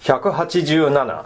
187。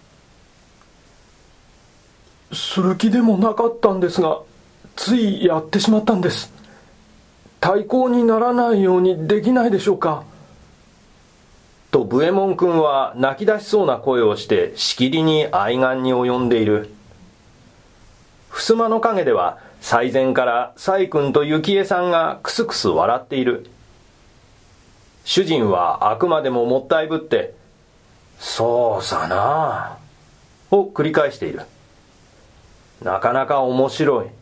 する気でもなかったんですが、ついやってしまったんです。対抗にならないようにできないでしょうか。 とブエモン君は泣き出しそうな声をしてしきりに愛玩に及んでいる。襖の陰では最前から細君と幸恵さんがクスクス笑っている。主人はあくまでももったいぶって「そうさな」を繰り返している。なかなか面白い。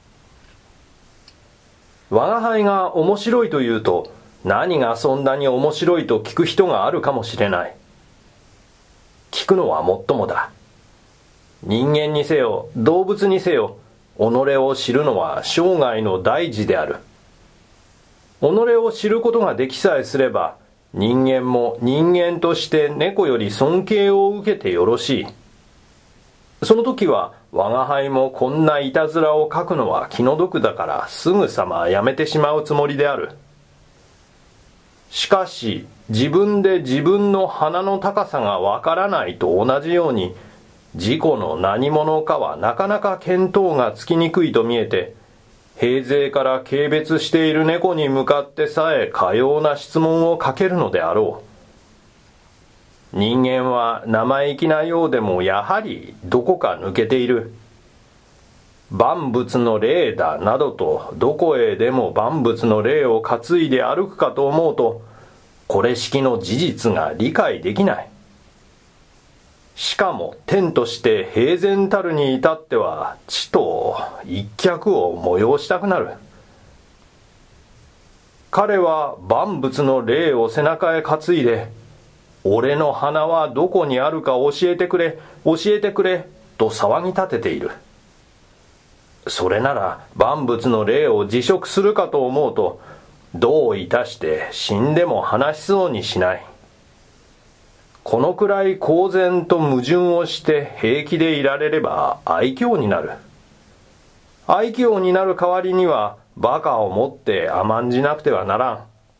我が輩が面白いというと、何がそんなに面白いと聞く人があるかもしれない。聞くのはもっともだ。人間にせよ動物にせよ、己を知るのは生涯の大事である。己を知ることができさえすれば、人間も人間として猫より尊敬を受けてよろしい。その時は我が輩もこんないたずらを書くのは気の毒だからすぐさまやめてしまうつもりである。しかし自分で自分の鼻の高さがわからないと同じように、自己の何者かはなかなか見当がつきにくいと見えて、平勢から軽蔑している猫に向かってさえかような質問をかけるのであろう。人間は生意気なようでもやはりどこか抜けている。万物の霊だなどとどこへでも万物の霊を担いで歩くかと思うと、これしきの事実が理解できない。しかも天として平然たるに至ってはちと一脚を催したくなる。彼は万物の霊を背中へ担いで、俺の鼻はどこにあるか教えてくれ、教えてくれ、と騒ぎ立てている。それなら万物の霊を辞職するかと思うと、どういたして死んでも話しそうにしない。このくらい公然と矛盾をして平気でいられれば愛嬌になる。愛嬌になる代わりには馬鹿をもって甘んじなくてはならん。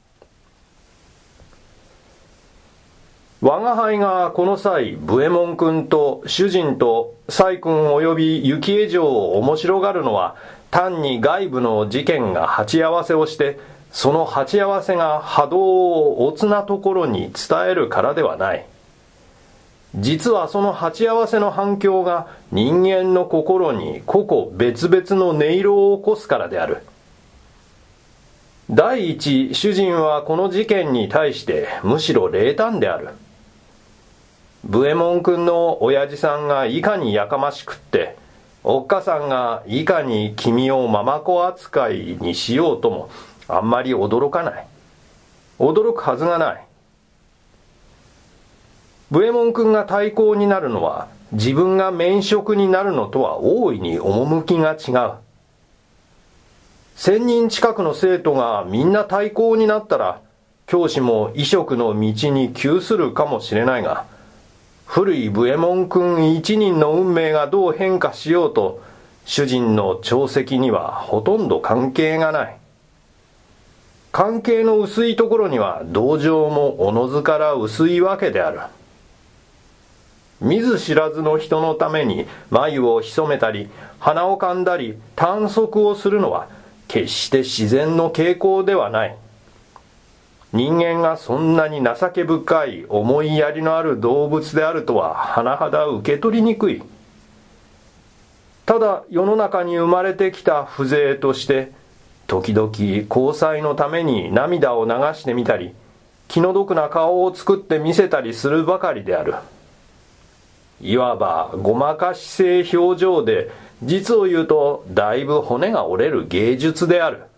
我が輩がこの際、ブエモン君と主人と細君及び幸恵嬢を面白がるのは、単に外部の事件が鉢合わせをして、その鉢合わせが波動をおつなところに伝えるからではない。実はその鉢合わせの反響が人間の心に個々別々の音色を起こすからである。第一、主人はこの事件に対してむしろ冷淡である。ブエモン君の親父さんがいかにやかましくって、おっかさんがいかに君をママ子扱いにしようともあんまり驚かない。驚くはずがない。ブエモン君が対抗になるのは、自分が免職になるのとは大いに趣が違う。1000人近くの生徒がみんな対抗になったら、教師も医職の道に窮するかもしれないが、古いブエモン君一人の運命がどう変化しようと、主人の朝夕にはほとんど関係がない。関係の薄いところには同情もおのずから薄いわけである。見ず知らずの人のために眉を潜めたり鼻をかんだり短足をするのは決して自然の傾向ではない。人間がそんなに情け深い思いやりのある動物であるとは甚だ受け取りにくい。ただ世の中に生まれてきた風情として時々交際のために涙を流してみたり気の毒な顔を作ってみせたりするばかりである。いわばごまかし性表情で、実を言うとだいぶ骨が折れる芸術である。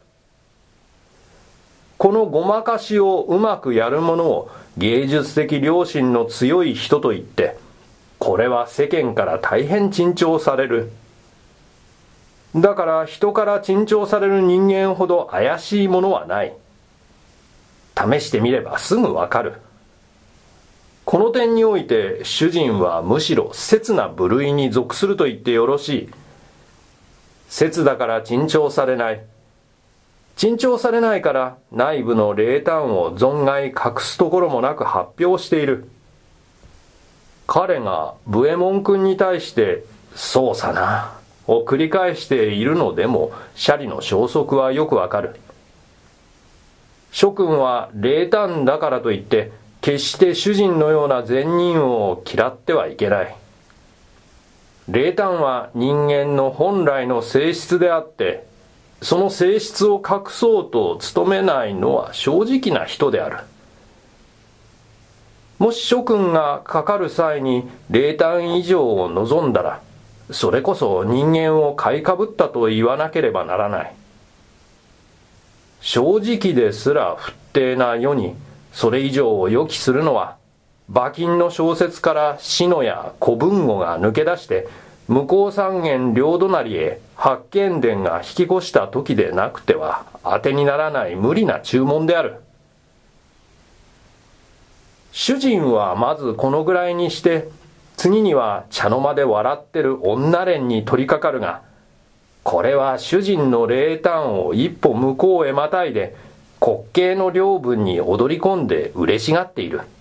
このごまかしをうまくやる者を芸術的良心の強い人と言って、これは世間から大変珍重される。だから人から珍重される人間ほど怪しいものはない。試してみればすぐわかる。この点において主人はむしろ節な部類に属すると言ってよろしい。節だから珍重されない。珍重されないから内部の冷淡を存外隠すところもなく発表している。 彼が武右衛門君に対して「そうさな」を繰り返しているのでも舎利の消息はよくわかる。諸君は冷淡だからといって決して主人のような善人を嫌ってはいけない。冷淡は人間の本来の性質であって、その性質を隠そうと努めないのは正直な人である。もし諸君がかかる際に冷淡以上を望んだら、それこそ人間を買いかぶったと言わなければならない。正直ですら不定な世にそれ以上を予期するのは、馬琴の小説から志野や古文語が抜け出して向こう三軒両隣へ八犬伝が引き越した時でなくては当てにならない無理な注文である。主人はまずこのぐらいにして、次には茶の間で笑ってる女連に取り掛かるが、これは主人の冷淡を一歩向こうへまたいで滑稽の領分に踊り込んで嬉しがっている。